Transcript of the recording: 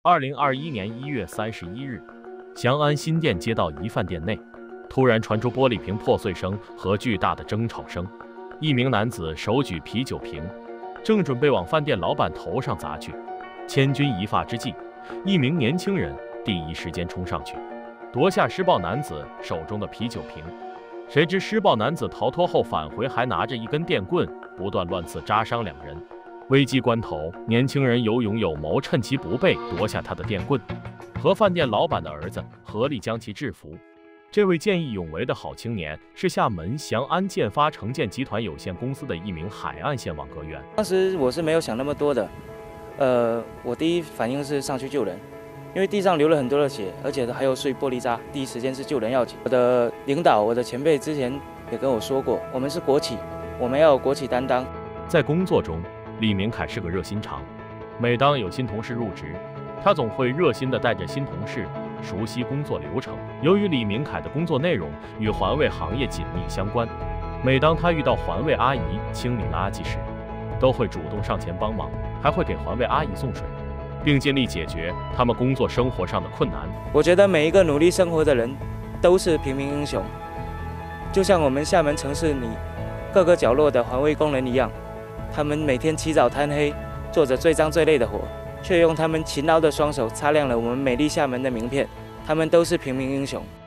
2021年1月31日，翔安新店街道一饭店内，突然传出玻璃瓶破碎声和巨大的争吵声。一名男子手举啤酒瓶，正准备往饭店老板头上砸去。千钧一发之际，一名年轻人第一时间冲上去，夺下施暴男子手中的啤酒瓶。谁知施暴男子逃脱后返回，还拿着一根电棍，不断乱刺，扎伤两人。危机关头，年轻人有勇有谋，趁其不备夺下他的电棍，和饭店老板的儿子合力将其制服。这位见义勇为的好青年是厦门翔安建发城建集团有限公司的一名海岸线网格员。 当时我是没有想那么多的，我第一反应是上去救人，因为地上流了很多的血，而且还有碎玻璃渣，第一时间是救人要紧。我的领导、我的前辈之前也跟我说过，我们是国企，我们要有国企担当。 在工作中，李明凯是个热心肠，每当有新同事入职，他总会热心地带着新同事熟悉工作流程。由于李明凯的工作内容与环卫行业紧密相关，每当他遇到环卫阿姨清理垃圾时，都会主动上前帮忙，还会给环卫阿姨送水，并尽力解决他们工作生活上的困难。 我觉得每一个努力生活的人都是平民英雄，就像我们厦门城市里各个角落的环卫工人一样，他们每天起早贪黑，做着最脏最累的活，却用他们勤劳的双手擦亮了我们美丽厦门的名片。他们都是平民英雄。